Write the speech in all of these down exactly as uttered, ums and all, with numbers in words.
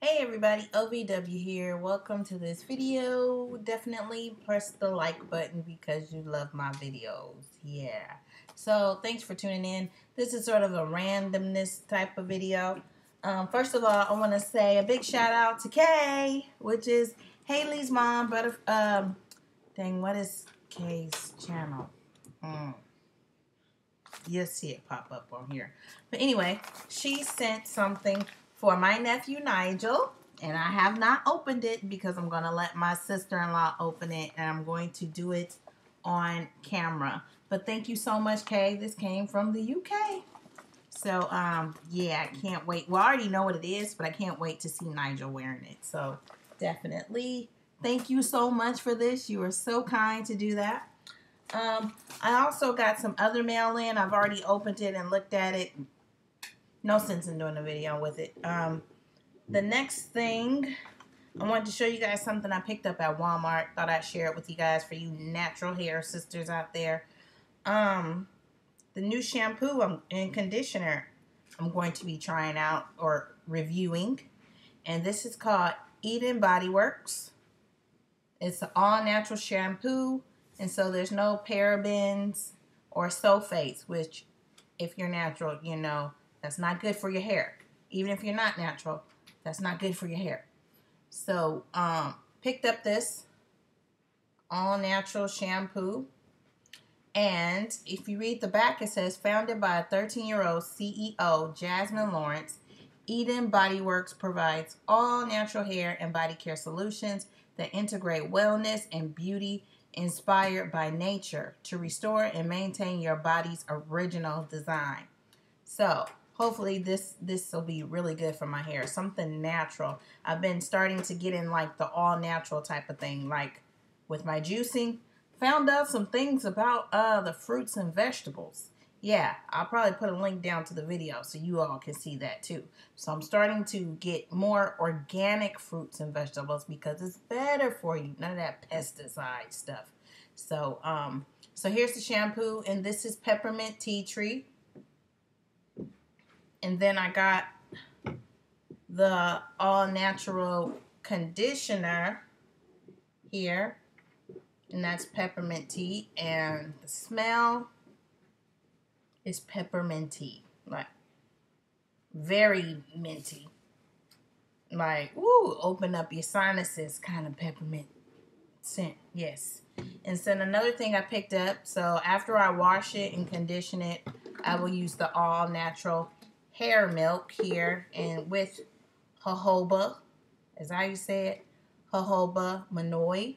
Hey everybody, O V W here. Welcome to this video. Definitely press the like button because you love my videos. Yeah. So thanks for tuning in. This is sort of a randomness type of video. Um, first of all, I want to say a big shout out to Kay, which is Haley's mom. But um, dang, what is Kay's channel? Mm. You'll see it pop up on here. But anyway, she sent something for my nephew Nigel, and I have not opened it because I'm going to let my sister-in-law open it, and I'm going to do it on camera. But thank you so much, Kay. This came from the U K. So, um, yeah, I can't wait. Well, I already know what it is, but I can't wait to see Nigel wearing it. So, definitely thank you so much for this. You are so kind to do that. Um, I also got some other mail in. I've already opened it and looked at it. No sense in doing a video with it. Um, the next thing, I wanted to show you guys something I picked up at Walmart. Thought I'd share it with you guys for you natural hair sisters out there. Um, the new shampoo and conditioner I'm going to be trying out or reviewing. And this is called Eden Body Works. It's an all-natural shampoo. And so there's no parabens or sulfates, which if you're natural, you know, that's not good for your hair. Even if you're not natural, that's not good for your hair. So, um, picked up this all-natural shampoo. And if you read the back, it says, founded by a thirteen-year-old C E O, Jasmine Lawrence, Eden Body Works provides all-natural hair and body care solutions that integrate wellness and beauty inspired by nature to restore and maintain your body's original design. So hopefully this this will be really good for my hair. Something natural. I've been starting to get in like the all natural type of thing, like with my juicing. Found out some things about uh the fruits and vegetables. Yeah, I'll probably put a link down to the video so you all can see that too. So I'm starting to get more organic fruits and vegetables because it's better for you. None of that pesticide stuff. So, um, so here's the shampoo, and this is peppermint tea tree. And then I got the all-natural conditioner here, and that's peppermint tea, and the smell is pepperminty, like very minty, like ooh, open up your sinuses kind of peppermint scent. Yes. And then another thing I picked up, so after I wash it and condition it, I will use the all natural hair milk here, and with jojoba, is how you say it, jojoba manoi.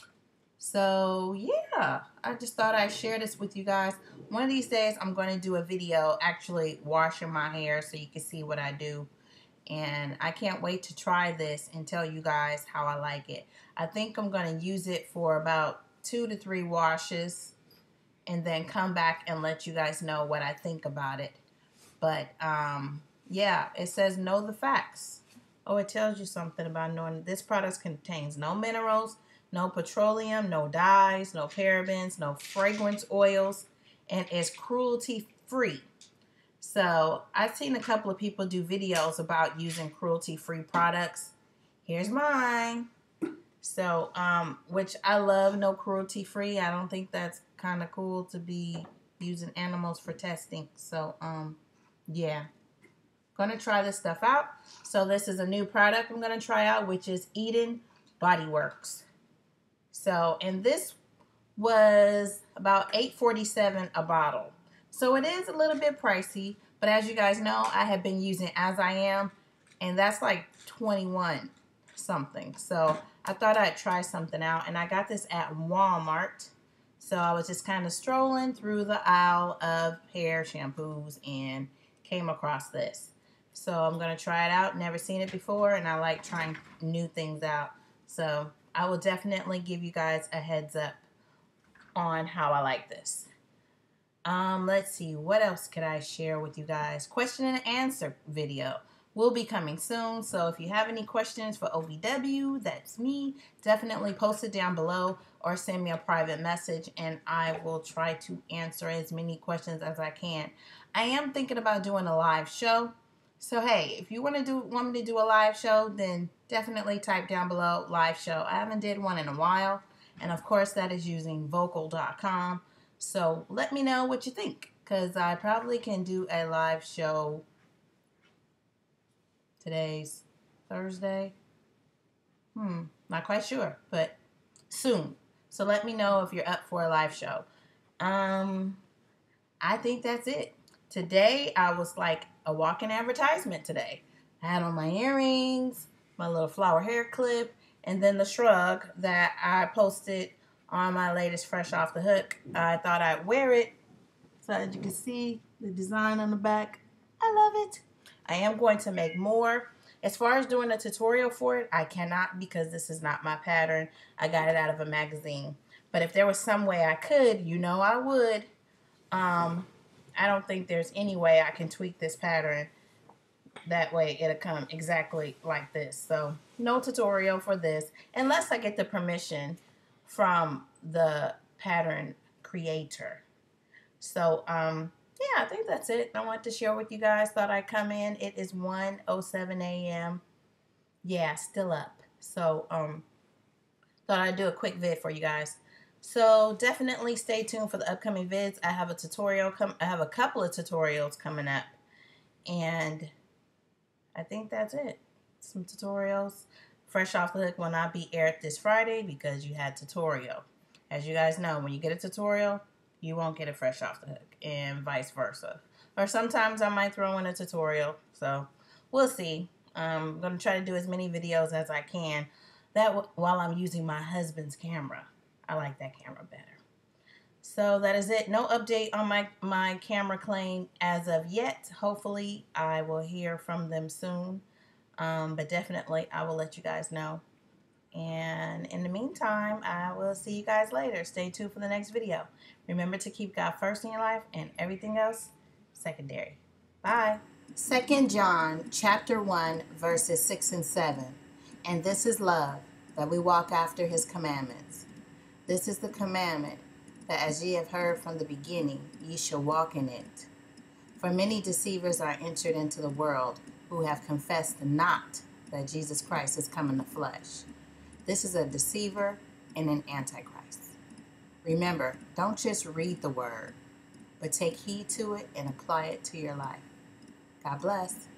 So yeah, I just thought I'd share this with you guys. One of these days I'm going to do a video actually washing my hair so you can see what I do. And I can't wait to try this and tell you guys how I like it. I think I'm going to use it for about two to three washes and then come back and let you guys know what I think about it. But um, yeah, it says know the facts. Oh, it tells you something about knowing this product contains no minerals, no petroleum, no dyes, no parabens, no fragrance oils, and is cruelty-free. So I've seen a couple of people do videos about using cruelty-free products. Here's mine. So, um, which I love, no cruelty-free. I don't think that's kind of cool to be using animals for testing. So, um, yeah. Gonna try this stuff out. So this is a new product I'm gonna try out, which is Eden Body Works. So, and this was about eight forty-seven a bottle. So it is a little bit pricey, but as you guys know, I have been using As I Am, and that's like twenty-one something. So I thought I'd try something out, and I got this at Walmart. So I was just kind of strolling through the aisle of hair shampoos and came across this. So I'm going to try it out. Never seen it before, and I like trying new things out. So I will definitely give you guys a heads up on how I like this. Um, let's see, what else could I share with you guys? Question and answer video will be coming soon. So if you have any questions for O V W, that's me, definitely post it down below or send me a private message and I will try to answer as many questions as I can. I am thinking about doing a live show. So hey, if you want to do want me to do a live show, then definitely type down below live show. I haven't did one in a while, and of course that is using vocal dot com. So let me know what you think, because I probably can do a live show. Today's Thursday. Hmm, not quite sure, but soon. So let me know if you're up for a live show. Um, I think that's it. Today I was like a walking advertisement today. I had on my earrings, my little flower hair clip, and then the shrug that I posted on my latest Fresh Off the Hook. I thought I'd wear it so that you can see the design on the back. I love it. I am going to make more. As far as doing a tutorial for it, I cannot because this is not my pattern. I got it out of a magazine. But if there was some way I could, you know I would. Um, I don't think there's any way I can tweak this pattern. That way it'll come exactly like this. So no tutorial for this unless I get the permission from the pattern creator. So, um, yeah, I think that's it. I want to share with you guys. Thought I'd come in. It is one oh seven a m Yeah, still up. So, um, thought I'd do a quick vid for you guys. So definitely stay tuned for the upcoming vids. I have a tutorial come. I have a couple of tutorials coming up, and I think that's it. Some tutorials. Fresh Off the Hook will not be aired this Friday because you had tutorial. As you guys know, when you get a tutorial, you won't get it fresh off the hook, and vice versa. Or sometimes I might throw in a tutorial, so we'll see. I'm going to try to do as many videos as I can that w while I'm using my husband's camera. I like that camera better. So that is it. No update on my, my camera claim as of yet. Hopefully I will hear from them soon, um, but definitely I will let you guys know. And in the meantime, I will see you guys later. Stay tuned for the next video. Remember to keep God first in your life and everything else secondary. Bye. Second John chapter one, verses six and seven. And this is love, that we walk after his commandments. This is the commandment, that as ye have heard from the beginning, ye shall walk in it. For many deceivers are entered into the world, who have confessed not that Jesus Christ is come in the flesh. This is a deceiver and an antichrist. Remember, don't just read the word, but take heed to it and apply it to your life. God bless.